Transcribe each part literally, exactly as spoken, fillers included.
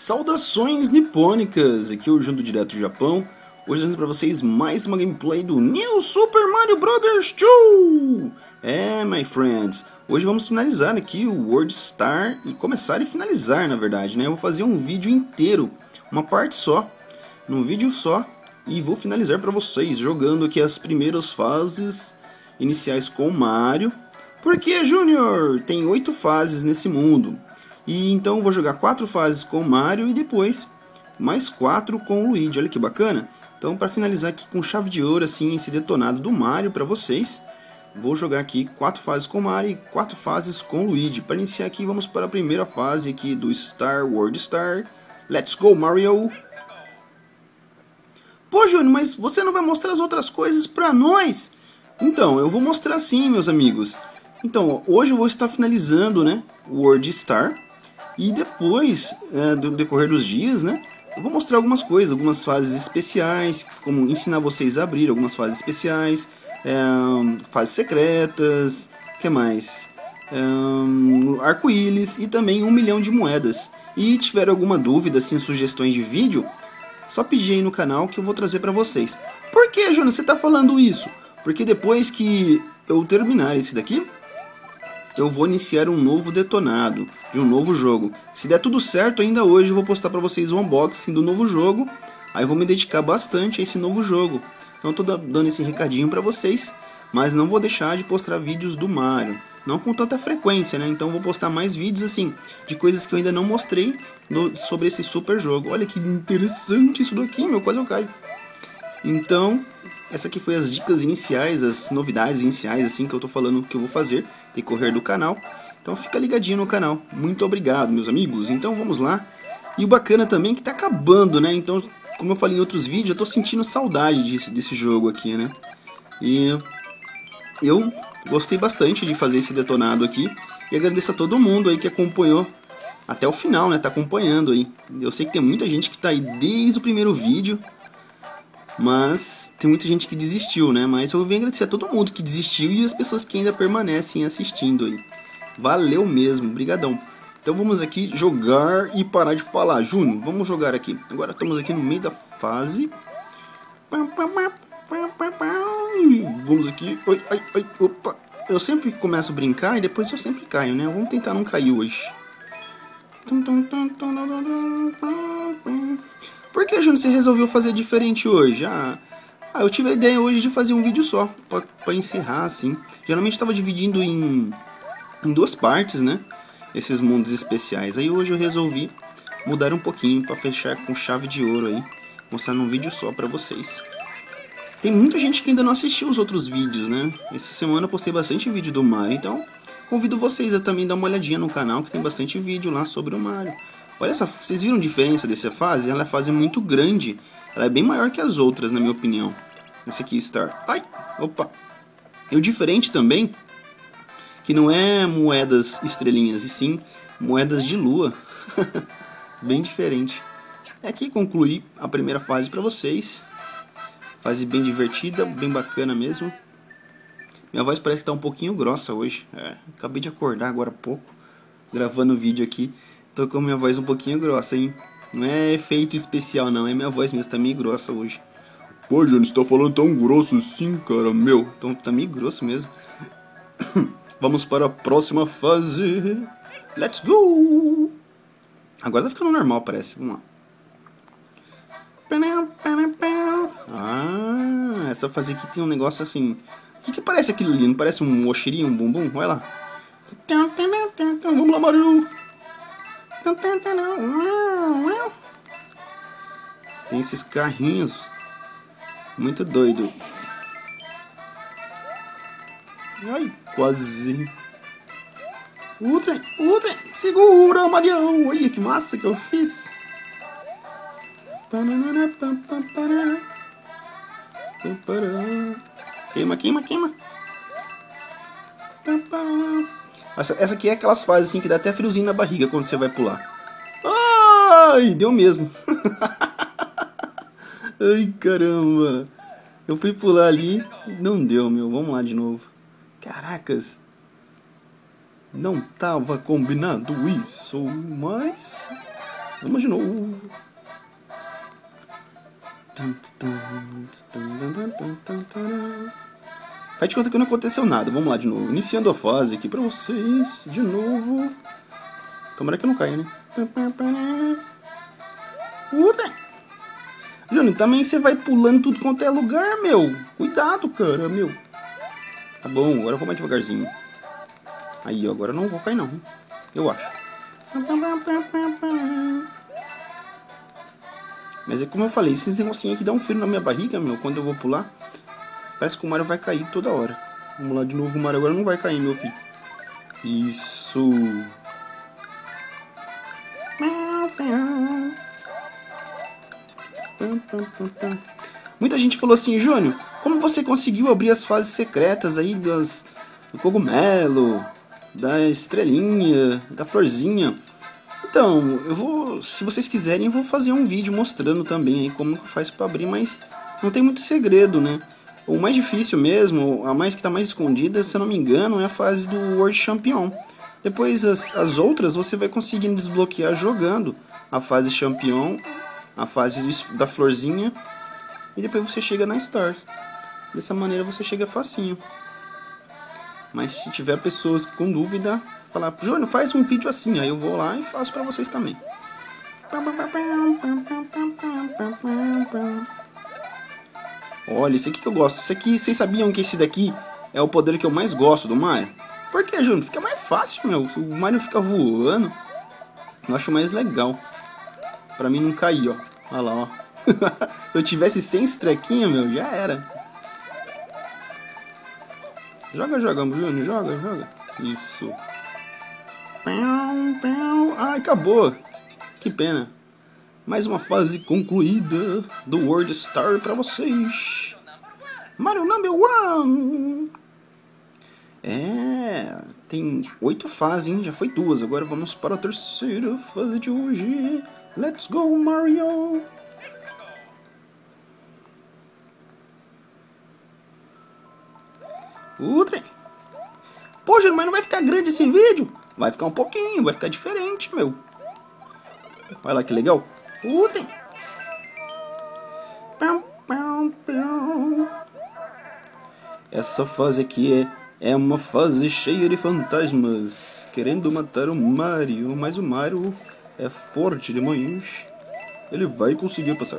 Saudações nipônicas, aqui é o Jundo direto do Japão. Hoje eu trago para vocês mais uma gameplay do New Super Mario Bros. dois. É, my friends, hoje vamos finalizar aqui o World Star e começar e finalizar, na verdade, né? Eu vou fazer um vídeo inteiro, uma parte só, num vídeo só, e vou finalizar para vocês jogando aqui as primeiras fases iniciais com o Mario. Porque, Júnior, tem oito fases nesse mundo. E então eu vou jogar quatro fases com o Mario e depois mais quatro com o Luigi. Olha que bacana. Então, para finalizar aqui com chave de ouro, assim, esse detonado do Mario para vocês, vou jogar aqui quatro fases com o Mario e quatro fases com o Luigi. Para iniciar aqui, vamos para a primeira fase aqui do Star World Star. Let's go, Mario! Pô, Júnior, mas você não vai mostrar as outras coisas para nós? Então, eu vou mostrar sim, meus amigos. Então, hoje eu vou estar finalizando, né, o World Star. E depois, é, do decorrer dos dias, né, eu vou mostrar algumas coisas, algumas fases especiais, como ensinar vocês a abrir algumas fases especiais, é, fases secretas, o que mais? É, arco-íris e também um milhão de moedas. E tiver alguma dúvida, assim, sugestões de vídeo, só pedir aí no canal que eu vou trazer pra vocês. Por que, Júnior, você tá falando isso? Porque depois que eu terminar esse daqui, eu vou iniciar um novo detonado de um novo jogo. Se der tudo certo, ainda hoje eu vou postar para vocês o unboxing do novo jogo. Aí eu vou me dedicar bastante a esse novo jogo. Então estou dando esse recadinho para vocês, mas não vou deixar de postar vídeos do Mario. Não com tanta frequência, né? Então eu vou postar mais vídeos assim, de coisas que eu ainda não mostrei no, sobre esse super jogo. Olha que interessante isso daqui, meu, quase eu caio. Então, essa aqui foi as dicas iniciais, as novidades iniciais assim que eu tô falando que eu vou fazer decorrer do canal. Então fica ligadinho no canal. Muito obrigado, meus amigos. Então vamos lá. E o bacana também é que tá acabando, né? Então, como eu falei em outros vídeos, eu tô sentindo saudade desse, desse jogo aqui, né? E eu gostei bastante de fazer esse detonado aqui. E agradeço a todo mundo aí que acompanhou até o final, né? Tá acompanhando aí. Eu sei que tem muita gente que tá aí desde o primeiro vídeo, mas tem muita gente que desistiu, né? Mas eu venho agradecer a todo mundo que desistiu e as pessoas que ainda permanecem assistindo aí. Valeu mesmo, brigadão. Então vamos aqui jogar e parar de falar. Júnior, vamos jogar aqui. Agora estamos aqui no meio da fase. Vamos aqui. Oi, ai, ai, opa. Eu sempre começo a brincar e depois eu sempre caio, né? Vamos tentar não cair hoje. Por que, Júnior, você resolveu fazer diferente hoje? Ah, ah, eu tive a ideia hoje de fazer um vídeo só, pra, pra encerrar, assim. Geralmente estava dividindo em, em duas partes, né? Esses mundos especiais. Aí hoje eu resolvi mudar um pouquinho pra fechar com chave de ouro aí. Mostrar num vídeo só pra vocês. Tem muita gente que ainda não assistiu os outros vídeos, né? Essa semana eu postei bastante vídeo do Mario, então convido vocês a também dar uma olhadinha no canal, que tem bastante vídeo lá sobre o Mario. Olha só, vocês viram a diferença dessa fase? Ela é fase muito grande. Ela é bem maior que as outras, na minha opinião. Essa aqui, Star. Ai, opa. E o diferente também, que não é moedas estrelinhas, e sim moedas de lua. Bem diferente. Aqui concluí a primeira fase pra vocês. Fase bem divertida, bem bacana mesmo. Minha voz parece que tá um pouquinho grossa hoje. É, acabei de acordar agora há pouco, gravando o vídeo aqui. Tô com a minha voz um pouquinho grossa, hein? Não é efeito especial, não. É minha voz mesmo, tá meio grossa hoje. Pô, Júnior, você tá falando tão grosso assim, cara, meu. Então tá meio grosso mesmo. Vamos para a próxima fase. Let's go! Agora tá ficando normal, parece. Vamos lá. Ah, essa fase aqui tem um negócio assim. O que que parece aquilo ali? Não parece um mochirinho, um bumbum? Olha lá. Vamos lá, Mario! Tem esses carrinhos muito doido. Ai, quase. O trem, o trem. Segura, Marião. Olha que massa que eu fiz. Queima, queima, queima. Essa, essa aqui é aquelas fases assim que dá até friozinho na barriga quando você vai pular. Ai, deu mesmo. Ai, caramba. Eu fui pular ali, não deu, meu. Vamos lá de novo. Caracas. Não tava combinado isso, mas Vamos de novo. Faz de conta que não aconteceu nada. Vamos lá de novo. Iniciando a fase aqui pra vocês. De novo. Tomara que eu não caia, né? Outra. Júnior, também você vai pulando tudo quanto é lugar, meu. Cuidado, cara, meu. Tá bom, agora eu vou mais devagarzinho. Aí, ó, agora eu não vou cair não. Eu acho. Mas é como eu falei, esses negocinhos aqui dá um frio na minha barriga, meu, quando eu vou pular. Parece que o Mario vai cair toda hora. Vamos lá de novo, o Mario agora não vai cair, meu filho. Isso. Muita gente falou assim, Júnior, como você conseguiu abrir as fases secretas aí das, do cogumelo, da estrelinha, da florzinha? Então, eu vou, se vocês quiserem, eu vou fazer um vídeo mostrando também aí como faz para abrir, mas não tem muito segredo, né? O mais difícil mesmo, a mais que está mais escondida, se eu não me engano, é a fase do World Champion. Depois as, as outras você vai conseguindo desbloquear jogando a fase Champion, a fase da florzinha, e depois você chega na Stars. Dessa maneira você chega facinho. Mas se tiver pessoas com dúvida, falar, Júnior, faz um vídeo assim, aí eu vou lá e faço pra vocês também. Olha, esse aqui que eu gosto. Esse aqui, vocês sabiam que esse daqui é o poder que eu mais gosto do Mario? Por que, Júnior? Fica mais fácil, meu. O Mario fica voando. Eu acho mais legal. Pra mim não cair, ó. Olha lá, ó. Se eu tivesse sem esse trequinho, meu, já era. Joga, joga, Júnior. Joga, joga. Isso. Ai, acabou. Que pena. Mais uma fase concluída do World Star pra vocês. Mario Number One. É, tem oito fases, hein? Já foi duas. Agora vamos para a terceira fase de hoje. Let's go, Mario. O trem. Poxa, mas não vai ficar grande esse vídeo? Vai ficar um pouquinho, vai ficar diferente, meu. Olha lá que legal. O trem. Essa fase aqui é, é uma fase cheia de fantasmas querendo matar o Mario, mas o Mario é forte demais. Ele vai conseguir passar.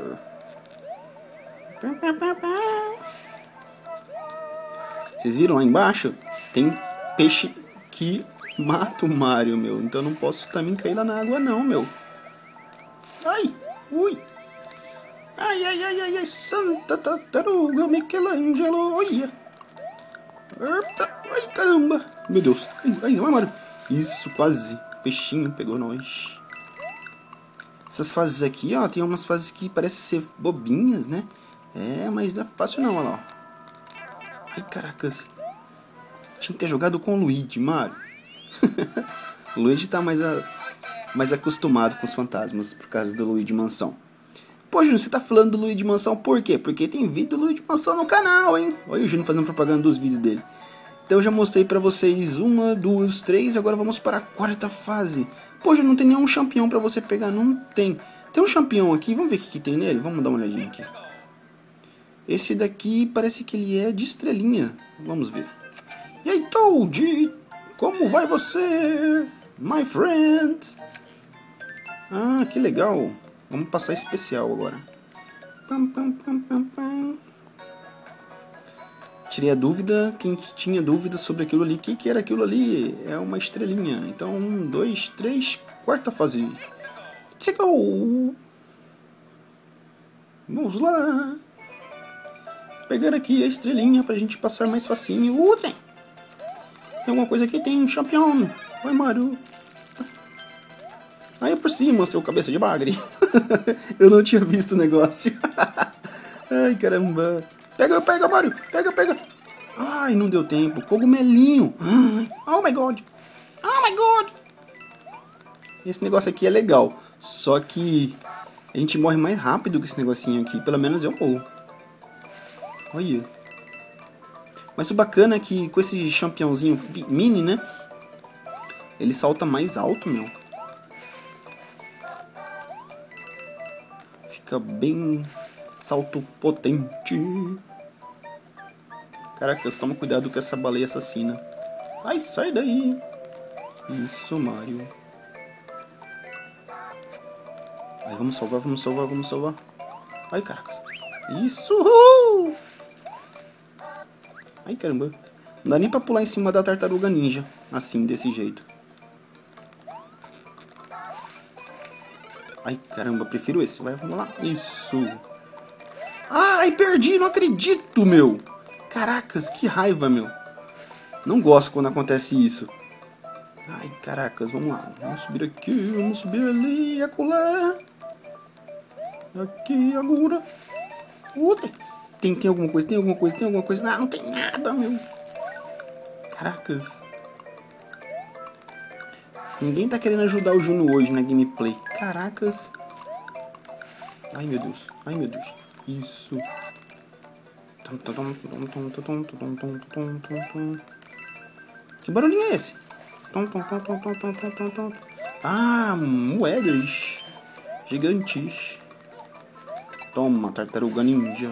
Vocês viram lá embaixo? Tem peixe que mata o Mario, meu. Então eu não posso também cair lá na água não, meu. Ai, ui. Ai, ai, ai, ai, ai, Santa Tartaruga, Michelangelo, olha. Ai, caramba. Meu Deus. Ai, ai, não é, Mario. Isso, quase. Peixinho pegou nós. Essas fases aqui, ó, tem umas fases que parecem ser bobinhas, né? É, mas não é fácil não, olha lá. Ai, caracas. Tinha que ter jogado com o Luigi, Mario. O Luigi tá mais, a, mais acostumado com os fantasmas por causa do Luigi Mansão. Pô, Júnior, você tá falando do Luigi Mansão por quê? Porque tem vídeo do Luigi Mansão no canal, hein? Olha o Júnior fazendo propaganda dos vídeos dele. Então eu já mostrei pra vocês uma, duas, três, agora vamos para a quarta fase. Pô, já não tem nenhum campeão pra você pegar, não tem. Tem um campeão aqui, vamos ver o que, que tem nele? Vamos dar uma olhadinha aqui. Esse daqui parece que ele é de estrelinha. Vamos ver. E aí, Toad? Como vai você, my friend? Ah, que legal. Vamos passar especial agora. Pam, pam, pam, pam, pam. Tirei a dúvida, quem tinha dúvida sobre aquilo ali, o que, que era aquilo ali? É uma estrelinha. Então, um, dois, três, quarta fase. Let's go! Vamos lá! Pegar aqui a estrelinha pra gente passar mais facinho. O trem! Tem alguma coisa aqui? Tem um campeão. Oi, Mario. Aí por cima, seu cabeça de bagre. Eu não tinha visto o negócio. Ai, caramba. Pega, pega, Mario. Pega, pega. Ai, não deu tempo. Cogumelinho. Oh, my God. Oh, my God. Esse negócio aqui é legal. Só que a gente morre mais rápido que esse negocinho aqui. Pelo menos eu morro. Olha. Mas o bacana é que com esse campeãozinho mini, né? Ele salta mais alto, meu. fica bem salto potente. Caracas, toma cuidado com essa baleia assassina. Ai, sai daí. Isso, Mario. Ai, vamos salvar, vamos salvar, vamos salvar. Ai, caracas. Isso! Ai, caramba. Não dá nem pra pular em cima da tartaruga ninja. Assim, desse jeito. Ai, caramba, prefiro esse. Vai, vamos lá. Isso. Ai, perdi, não acredito, meu. Caracas, que raiva, meu. Não gosto quando acontece isso. Ai, caracas, vamos lá. Vamos subir aqui, vamos subir ali, acolá. Aqui, agora. Outra. Tem, tem alguma coisa, tem alguma coisa, tem alguma coisa. Ah, não tem nada, meu. Caracas. Ninguém tá querendo ajudar o Juno hoje na gameplay. Caracas. Ai, meu Deus. Ai, meu Deus. Isso. Que barulhinho é esse? Ah, moedas gigantes. Toma, tartaruga ninja.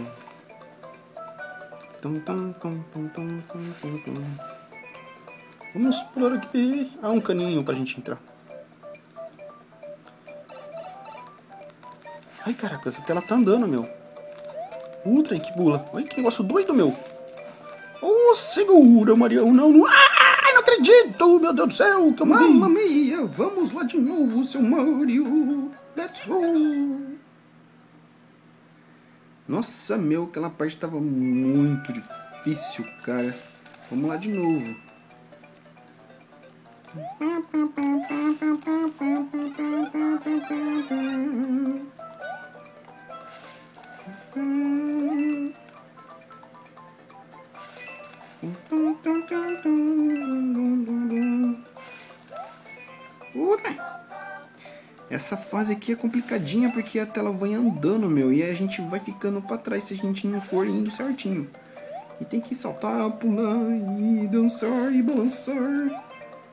Vamos pular aqui. Ah, um caninho pra gente entrar. Ai, caraca, essa tela tá andando, meu. Ultra, que bula. Olha que negócio doido, meu. Oh, segura, Marião. Não, não. Ai, não acredito. Meu Deus do céu, que eu morri. Mamma mia, vamos lá de novo, seu Mario. Let's go. Nossa, meu, aquela parte tava muito difícil, cara. Vamos lá de novo. Essa fase aqui é complicadinha porque a tela vai andando, meu, e a gente vai ficando pra trás se a gente não for indo certinho. E tem que saltar, pular e dançar e balançar.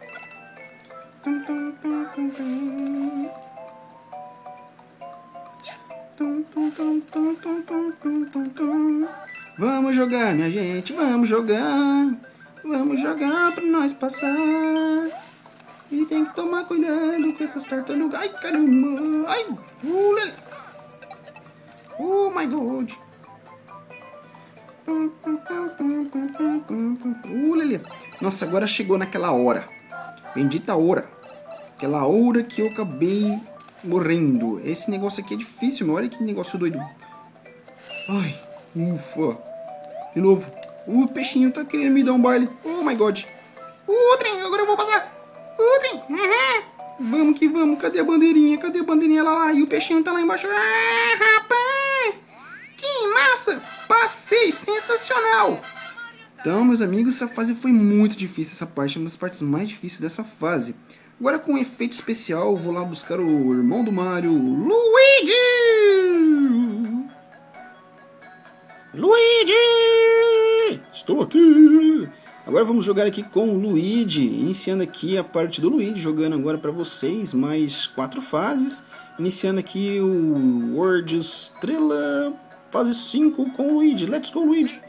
Vamos jogar, minha gente, vamos jogar. Vamos jogar pra nós passar. E tem que tomar cuidado com essas tartarugas. Ai, caramba. Ai, uh, lele. Oh, my God. Uh, lele. Nossa, agora chegou naquela hora. Bendita hora. Aquela hora que eu acabei morrendo. Esse negócio aqui é difícil, meu. Olha que negócio doido. Ai, ufa. De novo. O peixinho tá querendo me dar um baile. Oh, my God. Uh, trem, agora eu vou passar. Uh, trem. Uhum. Vamos que vamos. Cadê a bandeirinha? Cadê a bandeirinha lá, lá? E o peixinho tá lá embaixo. Ah, rapaz. Que massa. Passei. Sensacional. Então, meus amigos, essa fase foi muito difícil. Essa parte é uma das partes mais difíceis dessa fase. Agora, com um efeito especial, vou lá buscar o irmão do Mario, Luigi! Luigi! Estou aqui! Agora vamos jogar aqui com o Luigi, iniciando aqui a parte do Luigi, jogando agora para vocês mais quatro fases. Iniciando aqui o World Estrela, fase cinco com o Luigi. Let's go, Luigi!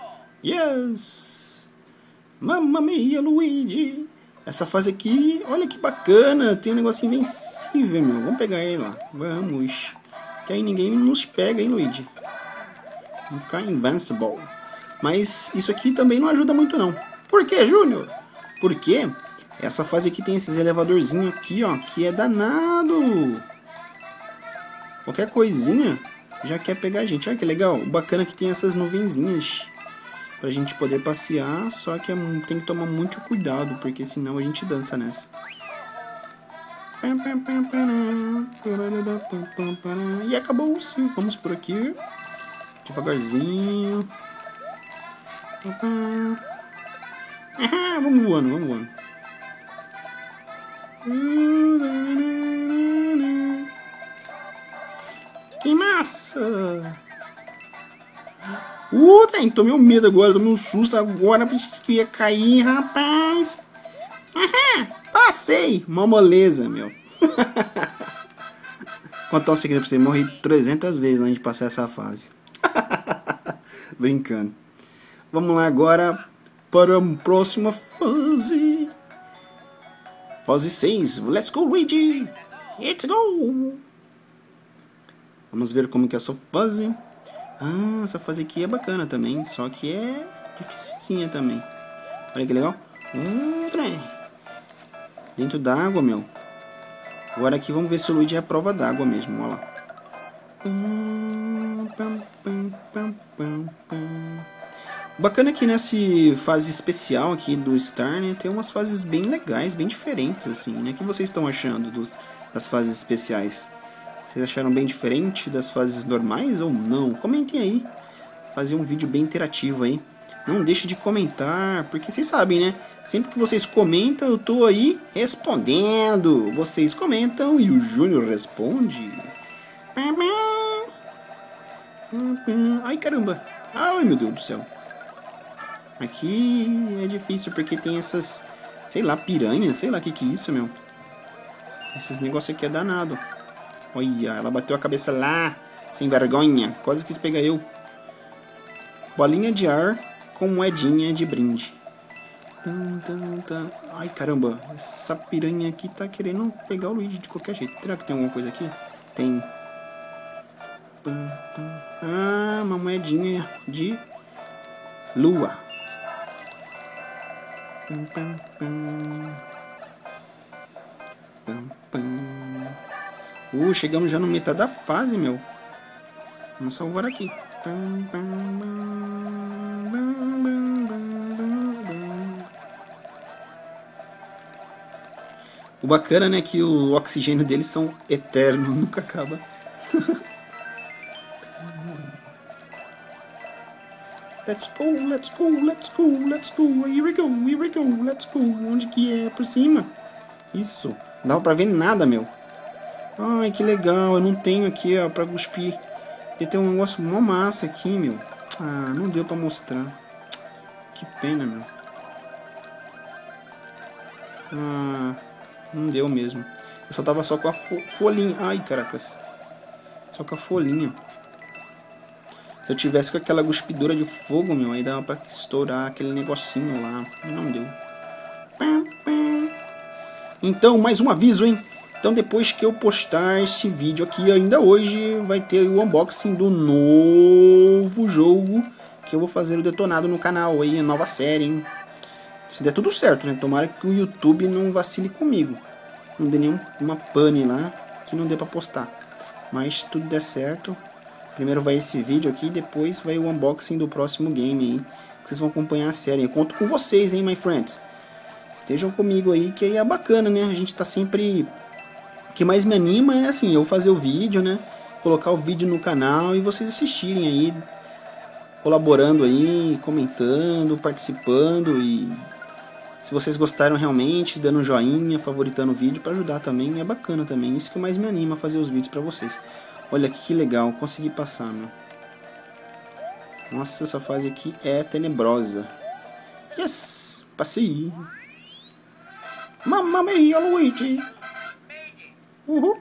Yes! Mamma mia, Luigi! Essa fase aqui, olha que bacana, tem um negócio invencível, meu. Vamos pegar ele lá, vamos. Que aí ninguém nos pega, hein, Luigi. Vamos ficar invincible. Mas isso aqui também não ajuda muito, não. Por quê, Júnior? Porque essa fase aqui tem esses elevadorzinhos aqui, ó, que é danado. Qualquer coisinha já quer pegar a gente. Olha que legal, o bacana é que tem essas nuvenzinhas pra gente poder passear, só que é, tem que tomar muito cuidado, porque senão a gente dança nessa. E acabou sim, vamos por aqui, devagarzinho. Ah, vamos voando, vamos voando. Que massa! Uh, trem, tomei um medo agora, tomei um susto agora, pensei que ia cair, rapaz. Aham, passei, uma moleza, meu. contar um segredo pra você. Morri trezentas vezes antes de passar essa fase. Brincando. Vamos lá agora para a próxima fase. Fase seis. Let's go, Luigi. Let's go. Vamos ver como que é essa fase. Ah, essa fase aqui é bacana também. Só que é dificilzinha também. Olha que legal. Hum, dentro d'água, meu. Agora aqui vamos ver se o Luigi é a prova d'água mesmo. Olha lá. Bacana que nessa fase especial aqui do Star, né, tem umas fases bem legais, bem diferentes assim, né? O que vocês estão achando dos, das fases especiais? Vocês acharam bem diferente das fases normais ou não? Comentem aí. Fazer um vídeo bem interativo aí. Não deixe de comentar, porque vocês sabem, né? Sempre que vocês comentam, eu tô aí respondendo. Vocês comentam e o Júnior responde. Ai, caramba. Ai, meu Deus do céu. Aqui é difícil porque tem essas, sei lá, piranhas. Sei lá o que que é isso, meu. Esses negócios aqui é danado. Olha, ela bateu a cabeça lá, sem vergonha. Quase quis pegar eu. Bolinha de ar com moedinha de brinde. Ai, caramba. Essa piranha aqui tá querendo pegar o Luigi de qualquer jeito. Será que tem alguma coisa aqui? Tem. Ah, uma moedinha de lua. Uh, chegamos já no metade da fase, meu. Vamos salvar aqui. O bacana, né, que o oxigênio deles são eternos, nunca acaba. Let's go, let's go, let's go, let's go, here we go, here we go, let's go. Onde que é? Por cima? Isso, não dava pra ver nada, meu. Ai, que legal, eu não tenho aqui, ó, pra cuspir. E tem um negócio mó massa aqui, meu. Ah, não deu pra mostrar. Que pena, meu. Ah, não deu mesmo. Eu só tava só com a fo folhinha. Ai, caracas. Só com a folhinha. Se eu tivesse com aquela cuspidura de fogo, meu, aí dava pra estourar aquele negocinho lá. Não deu. Então, mais um aviso, hein? Então, depois que eu postar esse vídeo aqui, ainda hoje, vai ter o unboxing do novo jogo que eu vou fazer o detonado no canal aí, a nova série, hein? Se der tudo certo, né? Tomara que o YouTube não vacile comigo. Não dê nenhuma pane lá, que não dê pra postar. Mas se tudo der certo, primeiro vai esse vídeo aqui, depois vai o unboxing do próximo game aí. Que vocês vão acompanhar a série. Eu conto com vocês, hein, my friends? Estejam comigo aí, que aí é bacana, né? A gente tá sempre... O que mais me anima é assim, eu fazer o vídeo, né? Colocar o vídeo no canal e vocês assistirem aí, colaborando aí, comentando, participando e se vocês gostaram realmente, dando um joinha, favoritando o vídeo para ajudar também, é bacana também. Isso que mais me anima a fazer os vídeos para vocês. Olha que legal, consegui passar, meu. Nossa, essa fase aqui é tenebrosa. Yes, passei. Mamma mia, Luigi. Uhul.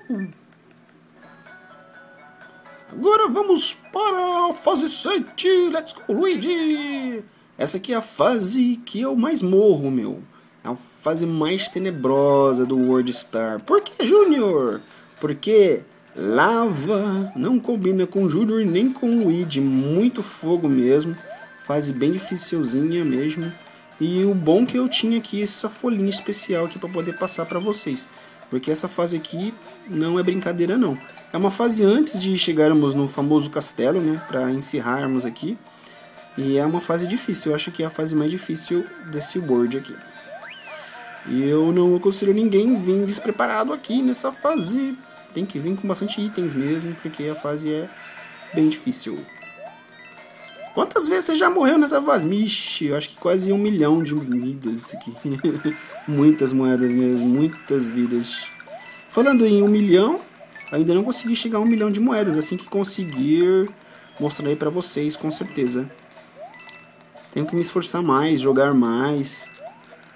Agora vamos para a fase sete. Let's go, Luigi. Essa aqui é a fase que eu mais morro, meu. É a fase mais tenebrosa do World Star. Por que, Júnior? Porque lava não combina com Júnior nem com Luigi. Muito fogo mesmo. Fase bem dificilzinha mesmo. E o bom que eu tinha aqui essa folhinha especial aqui para poder passar para vocês. Porque essa fase aqui não é brincadeira não. É uma fase antes de chegarmos no famoso castelo, né? Para encerrarmos aqui. E é uma fase difícil. Eu acho que é a fase mais difícil desse World aqui. E eu não aconselho ninguém vir despreparado aqui nessa fase. Tem que vir com bastante itens mesmo. Porque a fase é bem difícil. Quantas vezes você já morreu nessa fase? Mixe, eu acho que quase um milhão de vidas isso aqui. Muitas moedas mesmo, muitas vidas. Falando em um milhão, ainda não consegui chegar a um milhão de moedas. Assim que conseguir, mostrarei pra vocês, com certeza. Tenho que me esforçar mais, jogar mais.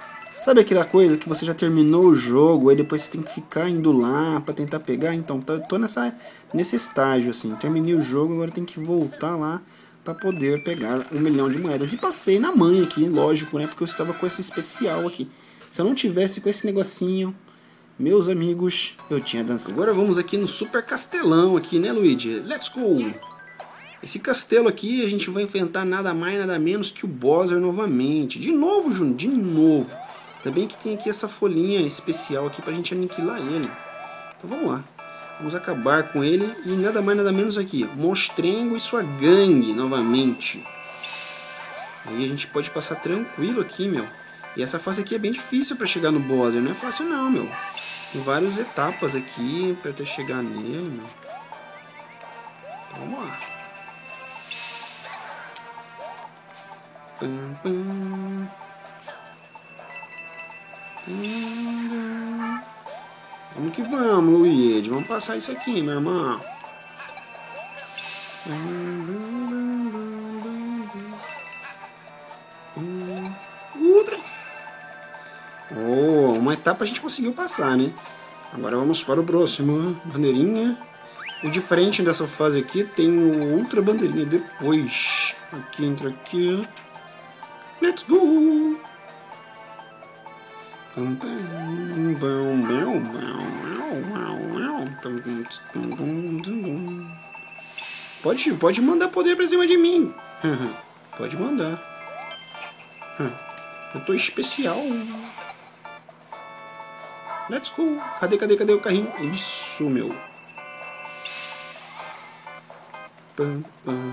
Sabe aquela coisa que você já terminou o jogo, aí depois você tem que ficar indo lá pra tentar pegar? Então, tô nessa, nesse estágio, assim. Terminei o jogo, agora tem que voltar lá pra poder pegar um milhão de moedas. E passei na manha aqui, lógico, né? Porque eu estava com esse especial aqui. Se eu não tivesse com esse negocinho, meus amigos, eu tinha dançado. Agora vamos aqui no super castelão aqui, né, Luigi? Let's go! Esse castelo aqui a gente vai enfrentar nada mais, nada menos que o Bowser novamente. De novo, Júnior, de novo. Ainda bem que tem aqui essa folhinha especial aqui pra gente aniquilar ele. Então vamos lá. Vamos acabar com ele e nada mais, nada menos aqui. Monstrengo e sua gangue novamente. Aí a gente pode passar tranquilo aqui, meu. E essa fase aqui é bem difícil pra chegar no Bowser. Não é fácil não, meu. Tem várias etapas aqui pra até chegar nele, meu. Então, vamos lá. Pum, pum. Vamos que vamos, Luigi. Vamos passar isso aqui, meu irmão. Outra. Oh, uma etapa a gente conseguiu passar, né? Agora vamos para o próximo. Bandeirinha. O diferente dessa fase aqui tem outra bandeirinha depois. Aqui, entra aqui. Let's go! Pode, pode mandar poder pra cima de mim. Pode mandar. Eu tô especial. Let's go. Cadê, cadê, cadê o carrinho? Isso, meu. Pam, pam.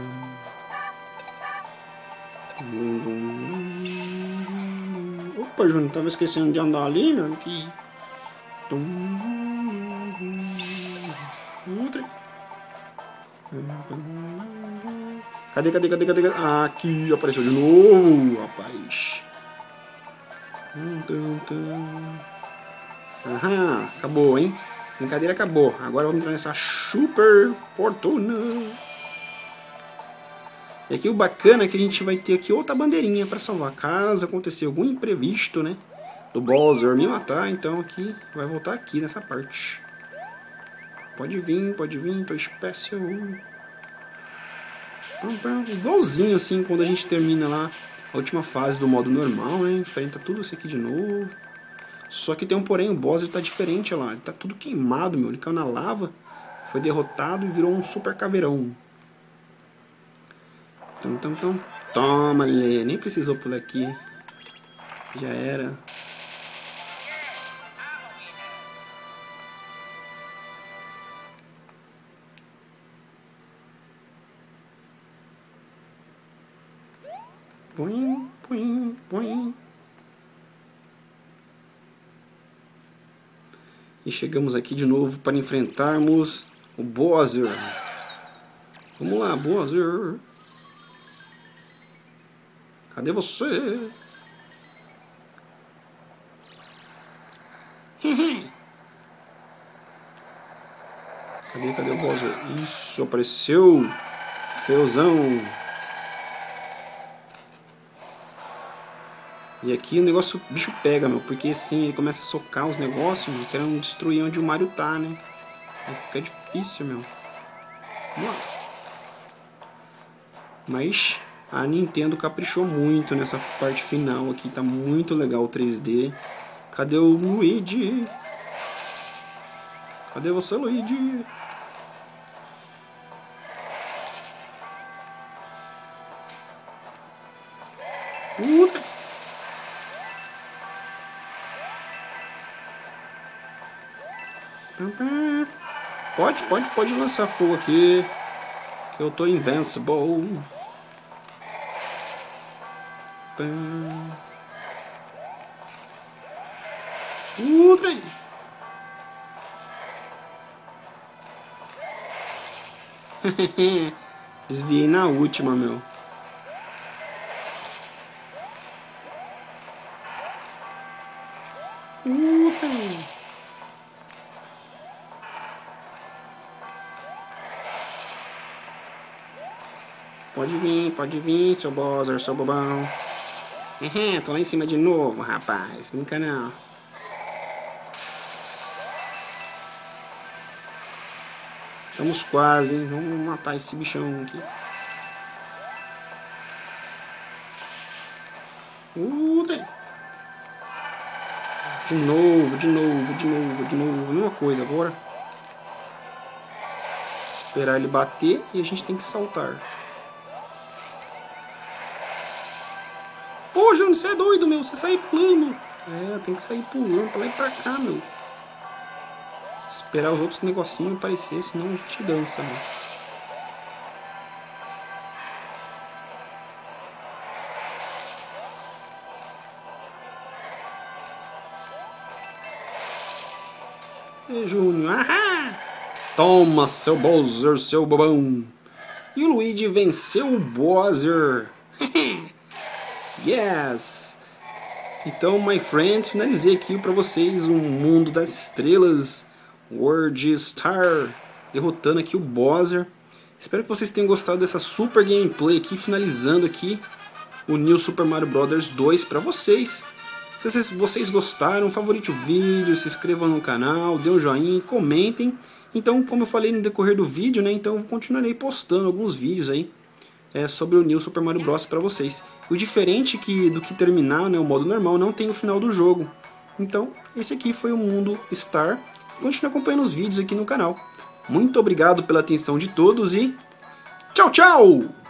Opa, Júnior, tava esquecendo de andar ali, meu. Aqui. Outra. Cadê, cadê, cadê, cadê? Ah, aqui, apareceu de novo, rapaz. Aham, acabou, hein? Brincadeira acabou. Agora vamos entrar nessa super fortuna. E aqui o bacana é que a gente vai ter aqui outra bandeirinha para salvar. Caso acontecer algum imprevisto, né? Do Bowser me matar, então aqui vai voltar aqui nessa parte. Pode vir, pode vir, tô especial. Igualzinho assim quando a gente termina lá a última fase do modo normal, né? Enfrenta tudo isso aqui de novo. Só que tem um porém, o Bowser tá diferente, olha lá. Ele tá tudo queimado, meu. Ele caiu na lava, foi derrotado e virou um super caveirão. Então, então, então. Toma, Lê. Nem precisou pular aqui. Já era. Põe, põe, põe. E chegamos aqui de novo para enfrentarmos o Bowser. Vamos lá, Bowser. Cadê você? Cadê, cadê o Bowser? Isso, apareceu. Feuzão. E aqui o negócio, o bicho pega, meu. Porque assim, ele começa a socar os negócios, meu. Querendo destruir onde o Mario tá, né? Aí fica difícil, meu. Vamos lá. Mas a Nintendo caprichou muito nessa parte final aqui. Tá muito legal o três D. Cadê o Luigi? Cadê você, Luigi? Uh! Pode, pode, pode lançar fogo aqui. Que eu tô invincible. Uh, trem. Desviei na última, meu. Uh, trem. Pode vir, pode vir, seu Bowser, seu bobão. Tô lá em cima de novo, rapaz. Brinca não. Estamos quase, hein? Vamos matar esse bichão aqui. Uh, trem. De novo, de novo, de novo, de novo. A mesma coisa agora. Esperar ele bater e a gente tem que saltar. Pô, Júnior, você é doido, meu. Você sai pulando. É, tem que sair pulando pra lá e pra cá, meu. Esperar os outros negocinhos aparecer, senão a gente dança, meu. E Júnior, ahá! Toma, seu Bowser, seu bobão. E o Luigi venceu o Bowser. Yes! Então, my friends, finalizei aqui para vocês um mundo das estrelas, World Star, derrotando aqui o Bowser. Espero que vocês tenham gostado dessa super gameplay aqui, finalizando aqui o New Super Mario Bros. dois para vocês. Se vocês, vocês gostaram, favorite o vídeo, se inscrevam no canal, dê um joinha, comentem. Então, como eu falei no decorrer do vídeo, né, então eu continuarei postando alguns vídeos aí é, sobre o New Super Mario Bros. Para vocês. O diferente que, do que terminar, né, o modo normal, não tem o final do jogo. Então, esse aqui foi o Mundo Star. Continue acompanhando os vídeos aqui no canal. Muito obrigado pela atenção de todos e tchau, tchau!